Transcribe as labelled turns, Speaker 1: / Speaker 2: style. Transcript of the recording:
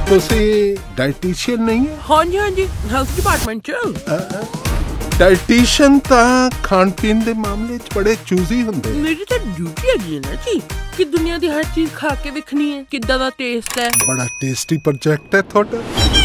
Speaker 1: ਤੁਸੀਂ ਡਾਈਟੀਸ਼ੀਅਨ ਨਹੀਂ ਹੈ?
Speaker 2: ਹਾਂਜੀ ਹਾਂਜੀ, ਹੈਲਥ ਡਿਪਾਰਟਮੈਂਟ ਚ।
Speaker 1: ਡਾਈਟੀਸ਼ੀਅਨ ਤਾਂ ਖਾਣ ਪੀਣ ਦੇ ਮਾਮਲੇ 'ਚ ਬੜੇ ਚੂਜ਼ੀ ਹੁੰਦੇ।
Speaker 2: ਮੇਰੀ ਤਾਂ ਡਿਊਟੀ ਹੈਗੀ ਹੈ ਨਾ ਜੀ ਕਿ ਦੁਨੀਆ ਦੀ ਹਰ ਚੀਜ਼ ਖਾ ਕੇ ਵੇਖਣੀ ਹੈ ਕਿੱਦਾਂ ਦਾ ਟੇਸਟ ਹੈ।
Speaker 1: ਬੜਾ ਟੇਸਟੀ ਪ੍ਰੋਜੈਕਟ ਹੈ ਤੁਹਾਡਾ।